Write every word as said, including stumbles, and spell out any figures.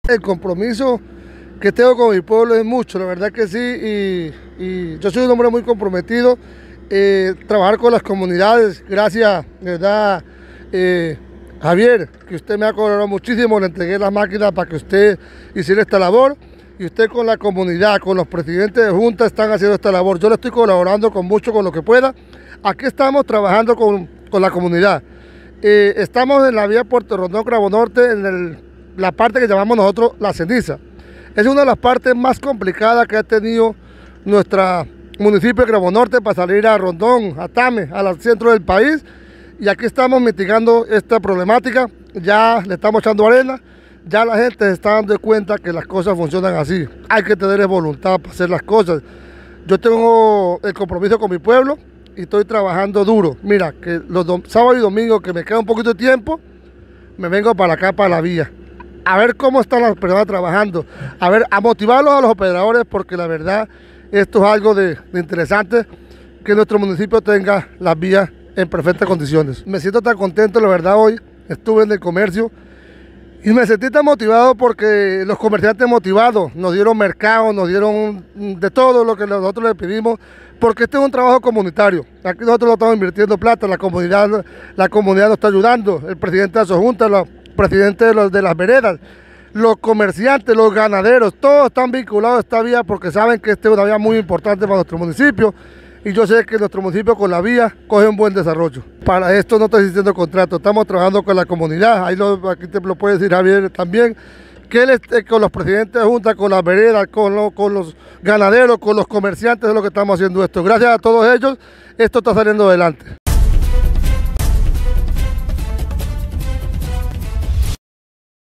El compromiso que tengo con mi pueblo es mucho, la verdad que sí, y, y yo soy un hombre muy comprometido, eh, trabajar con las comunidades, gracias, de verdad, eh, Javier, que usted me ha colaborado muchísimo, le entregué las máquinas para que usted hiciera esta labor, y usted con la comunidad, con los presidentes de junta están haciendo esta labor. Yo le estoy colaborando con mucho, con lo que pueda. Aquí estamos trabajando con, con la comunidad. Eh, estamos en la vía Puerto Rondón, Crabo Norte, en el, la parte que llamamos nosotros la ceniza. Es una de las partes más complicadas que ha tenido nuestro municipio de Crabo Norte para salir a Rondón, a Tame, al centro del país. Y aquí estamos mitigando esta problemática. Ya le estamos echando arena. Ya la gente se está dando cuenta que las cosas funcionan así. Hay que tener voluntad para hacer las cosas. Yo tengo el compromiso con mi pueblo y estoy trabajando duro. Mira, que los sábados y domingos que me queda un poquito de tiempo, me vengo para acá, para la vía. A ver cómo están las personas trabajando. A ver, a motivarlos a los operadores, porque la verdad, esto es algo de, de interesante, que nuestro municipio tenga las vías en perfectas condiciones. Me siento tan contento, la verdad, hoy estuve en el comercio y me sentí tan motivado porque los comerciantes motivados nos dieron mercado, nos dieron de todo lo que nosotros les pedimos, porque este es un trabajo comunitario. Aquí nosotros no estamos invirtiendo plata, la comunidad, la comunidad nos está ayudando, el presidente de su junta, los presidentes de, los, de las veredas, los comerciantes, los ganaderos, todos están vinculados a esta vía porque saben que esta es una vía muy importante para nuestro municipio. Y yo sé que nuestro municipio con la vía coge un buen desarrollo. Para esto no está existiendo contrato, estamos trabajando con la comunidad, ahí lo, aquí te lo puede decir Javier también, que él esté con los presidentes de junta, con las veredas, con, lo, con los ganaderos, con los comerciantes, es lo que estamos haciendo esto. Gracias a todos ellos, esto está saliendo adelante.